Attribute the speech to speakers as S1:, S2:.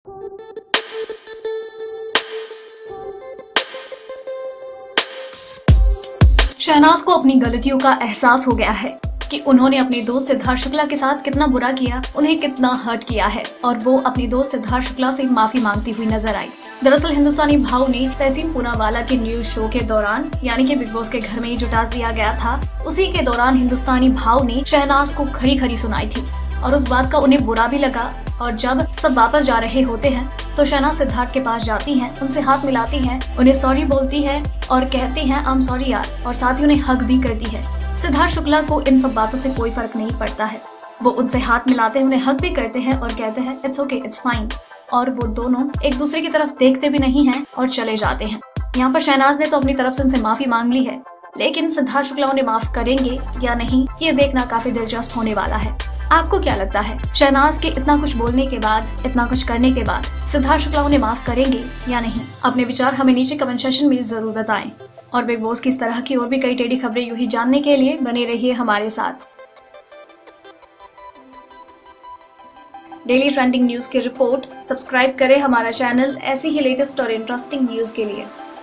S1: शहनाज को अपनी गलतियों का एहसास हो गया है कि उन्होंने अपने दोस्त सिद्धार्थ शुक्ला के साथ कितना बुरा किया, उन्हें कितना हर्ट किया है, और वो अपने दोस्त सिद्धार्थ शुक्ला से माफी मांगती हुई नजर आई। दरअसल हिंदुस्तानी भाव ने तहसीन पूनावाला के न्यूज शो के दौरान, यानी कि बिग बॉस के घर में ही जो टास्क दिया गया था, उसी के दौरान हिंदुस्तानी भाव ने शहनाज को खरी खरी सुनाई थी और उस बात का उन्हें बुरा भी लगा। और जब सब वापस जा रहे होते हैं तो शहनाज सिद्धार्थ के पास जाती हैं, उनसे हाथ मिलाती हैं, उन्हें सॉरी बोलती है और कहती हैं आई एम सॉरी यार, और साथ ही उन्हें हग भी करती है। सिद्धार्थ शुक्ला को इन सब बातों से कोई फर्क नहीं पड़ता है। वो उनसे हाथ मिलाते हैं, उन्हें हग भी करते हैं और कहते हैं इट्स ओके, इट्स फाइन, और वो दोनों एक दूसरे की तरफ देखते भी नहीं हैं और चले जाते हैं। यहाँ पर शहनाज ने तो अपनी तरफ से उनसे माफी मांग ली है, लेकिन सिद्धार्थ शुक्ला उन्हें माफ करेंगे या नहीं, ये देखना काफी दिलचस्प होने वाला है। आपको क्या लगता है, शहनाज के इतना कुछ बोलने के बाद, इतना कुछ करने के बाद सिद्धार्थ शुक्ला उन्हें माफ करेंगे या नहीं? अपने विचार हमें नीचे कमेंट सेक्शन में जरूर बताएं और बिग बॉस की इस तरह की और भी कई टेढ़ी खबरें यूं ही जानने के लिए बने रहिए हमारे साथ। डेली ट्रेंडिंग न्यूज की रिपोर्ट सब्सक्राइब करें हमारा चैनल ऐसी ही लेटेस्ट और इंटरेस्टिंग न्यूज के लिए।